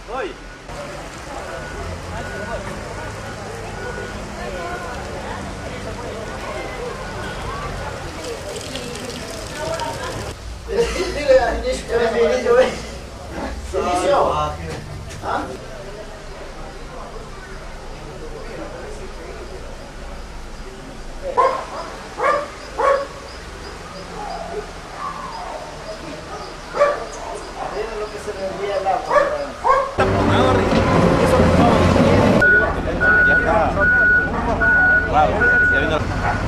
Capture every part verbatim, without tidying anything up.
Voy. Dile a Inicio, Inicio, ven. Inicio. ¿Ah? Miren lo que se le envía el agua. Ya está. Claro, ya vino.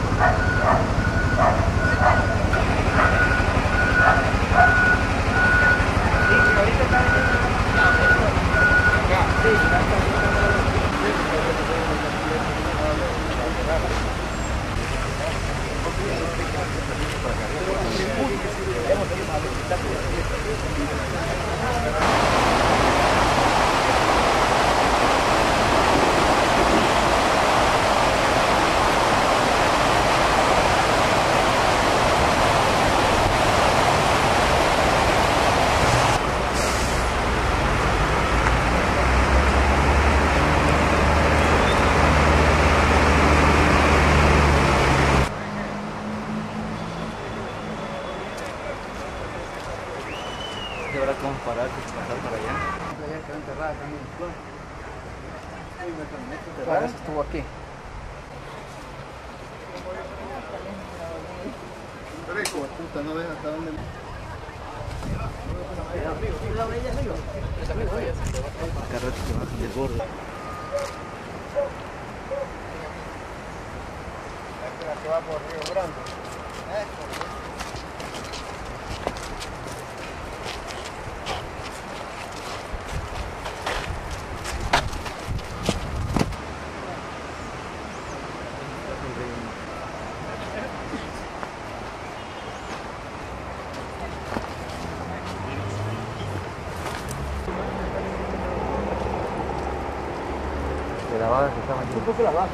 ¿Y ahora cómo parar y pasar para allá? Allá quedó enterrada también. ¿Enterrada? Estuvo aquí. Pero hijo de puta, no ves hasta dónde. Carretas que bajan del borde. La que va por Río Grande. De la vaga que estaba aquí. Un poco la vaca.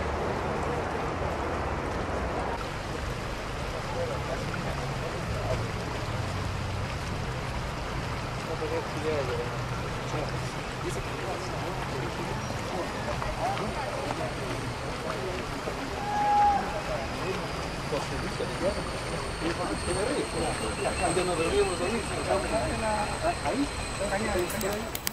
¿Dónde nos deberíamos dormir? Ahí.